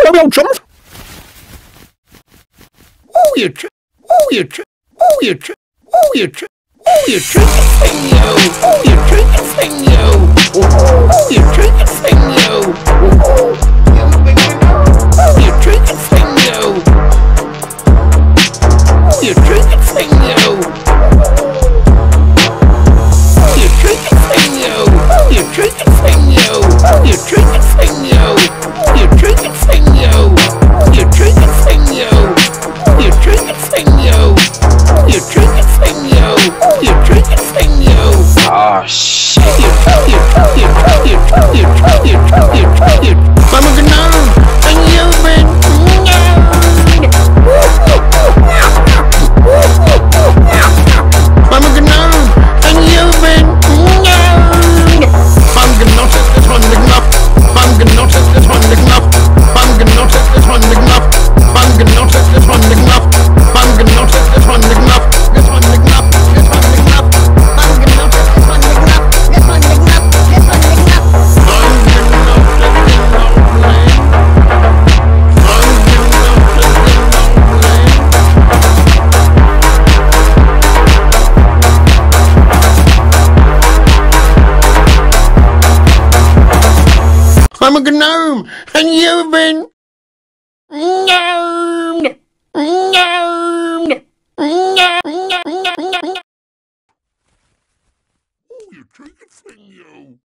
Dogeerie Productions. Oh, you trick, oh, you trick, oh, you trick, oh, you trick, oh, you tricky thing, yo. Oh, you tricky thing, yo. Oh, you tricky thing, yo. Oh, you tricky thing, yo. Oh, you tricky thing, yo. Oh, you tricky thing, yo. Oh, you tricky thing, yo. Oh, you tricky thing, yo. Oh, you tricky thing, yo. Oh, you tricky thing, yo. Oh, you tricky thing, yo. Oh, you tricky thing, yo. Oh, you tricky thing, yo. Oh shit. Mama gnome, and you've been Mama gnome, and you've been Bamgenottes, das Hundegnapf. Bamgenottes, das Hundegnapf. Bamgenottes, das Hundegnapf. Bamgenottes, das Hundegnapf. Bamgenottes, das Hundegnapf. Das Hundegnapf, das Hundegnapf. Bamgenottes, das Hundegnapf. Das Hundegnapf, das Hundegnapf. I'm a gnome, and you've been gnomed. Gnomed. Oh, you tricky thing, yo.